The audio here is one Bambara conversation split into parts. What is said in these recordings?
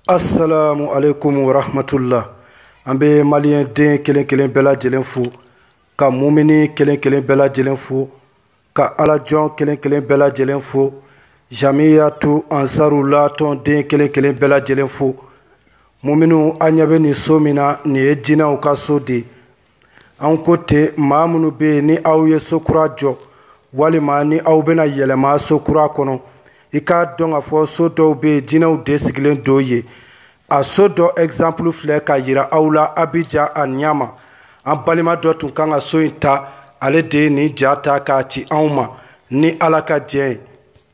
Assalamu alaikum wa rahmatullah. An bɛ maliyɛn den kelen kelen bɛɛ lajɛlen fo, ka mumini kelen kelen bɛɛ lajɛlen fo, ka alajɔn kelen kelen bɛɛ lajɛlen fo, jamiyatu ansarula tɔn den kelen kelen bɛɛ lajɛlen fo. Muminu an ɲɛ bɛ nin so min na, nin ye jinɛw ka so de. An ko ten, maa minnu bɛ yen ni aw ye so kura jɔ, walima ni aw bɛna yɛlɛma so kura kɔnɔ, i k'a dɔn k'a fɔ so dɔw bɛ yen jinɛw de sigilen do ye. A so dɔ exemple filɛ ka yira aw la Abidjan a Niama. An balima dɔ tun kan ka so in ta, ale de ye nin ja ta k'a ci anw ma ni Ala ka jɛ ye.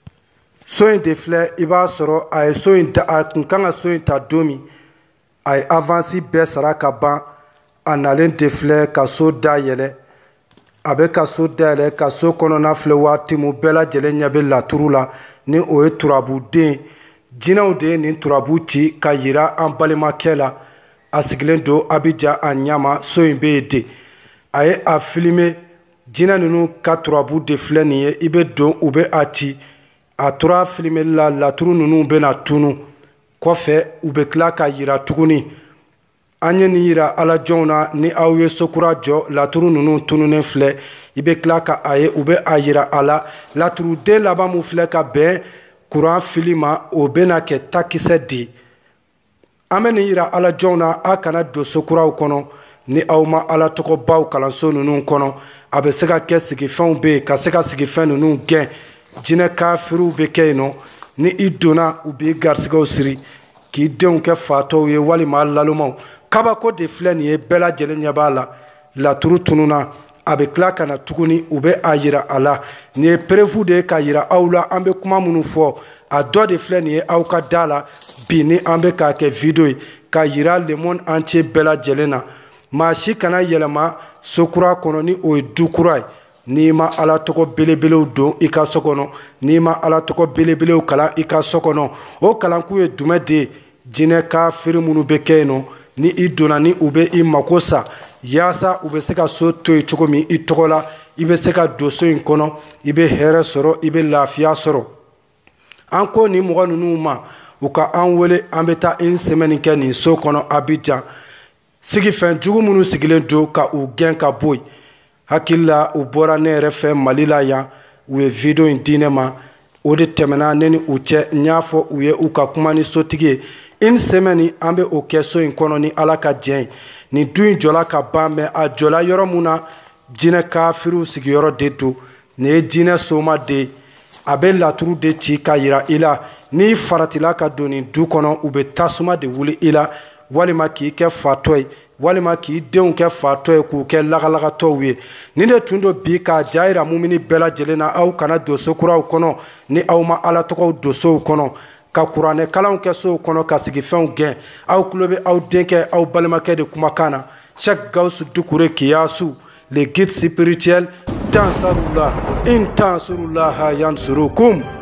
So in de filɛ i b'a sɔrɔ a ye so in ta, a tun kan ka so in ta don min, a ye avance bɛɛ sara ka ban, a nalen de filɛ ka so dayɛlɛ. A bɛ ka so dayɛlɛ ka so kɔnɔna filɛ waati min bɛɛ lajɛlen ɲɛ bɛ laturu la ni o ye turabuden. Jinɛw de ye nin turabu ci ka yira an balimakɛ la, a sigilen do Abidjan a Niama, so in bɛ yen de. A ye a filime, jinɛ ninnu ka turabu de filɛ nin ye, i bɛ don u bɛ a ci. A tora filimeli la, laturu ninnu bɛna tunu. Kɔfɛ u bɛ tila ka yira tuguni. An ye nin yira alajɔnw na, ni aw ye sokura jɔ laturu ninnu tununen filɛ, i bɛ tila ka a ye u bɛ a yira a la. Laturuden laban mun filɛ ka bɛn kuran fili ma, o bɛna kɛ takisɛ di. An bɛ nin yira alajɔnw na, a kana don sokuraw kɔnɔ ni aw ma ala tɔgɔbaw kalanso ninnu kɔnɔ. A bɛ se ka kɛ sigifɛnw bɛ yen, ka se ka sigifɛn ninnu gɛn. Jinɛ kafiriw bɛ kɛ yen nɔ, ni i donna u b'i garisigɛw siri k'i denw kɛ fatɔw ye walima lalomaw. Kabako de filɛ nin ye, bɛɛ lajɛlen ɲɛ b'a la. Laturu tununa, a bɛ tila ka na tuguni u bɛ a yira a la. Nin ye preuve de ye ka yira aw la, an bɛ kuma minnu fɔ, a dɔ de filɛ nin ye aw ka da la bi ni an bɛ k'a kɛ video ye ka yira le monde entier bɛɛ lajɛlen na. Maa si kana yɛlɛma sokura kɔnɔ ni o ye dukura ye. N'i ma ala tɔgɔ belebelew don i ka so kɔnɔ, n'i ma ala tɔgɔ belebelew kalan i ka so kɔnɔ, o kalankun ye jumɛn de ye? Jinɛ kafiri minnu bɛ kɛ yen nɔ, ni i donna ni u bɛ i mako sa, yaasa u bɛ se ka so to yen cogo min i tɔgɔ la, i bɛ se ka don so in kɔnɔ, i bɛ hɛrɛ sɔrɔ, i bɛ lafiya sɔrɔ. An ko nin mɔgɔ ninnu ma, u ka an wele, an bɛ taa une semaine kɛ nin so kɔnɔ Abidjan. Sigifɛn jugu minnu sigilen do ka u gɛn ka bɔ yen. Hakili la u bɔra ne yɛrɛ fɛ Mali la yan, u ye video in di ne ma, o de tɛmɛna ne ni u cɛ. N y'a fɔ u ye u ka kuma ni sotigi ye. Une semaine an bɛ o kɛ so in kɔnɔ ni Ala ka jɛ ye. Nin du in jɔla ka ban, mɛ a jɔla yɔrɔ mun na, jinɛ kafiriw sigiyɔrɔ de do. Nin ye jinɛ soma de ye. A bɛ laturu de ci ka yira i la, n'i faratila ka don nin du kɔnɔ, u bɛ tasuma de wuli i la, walima k'i kɛ fatɔ ye, walima k'i denw kɛ fatɔ ye k'u kɛ lagalagatɔw ye. Nin de tun do bi k'a ja yira mumini bɛɛ lajɛlen na, aw kana don sokuraw kɔnɔ ni aw ma ala tɔgɔw don sow kɔnɔ, ka kuranɛ kalanw kɛ sow kɔnɔ, ka sigifɛnw gɛn. Aw tulo bɛ aw denkɛ, aw balimakɛ de kumakan na. Cheikh Gawusu Dukure Kiyasu, le guide spirituel d'Ansarullah, in tansurullaha yansurukum.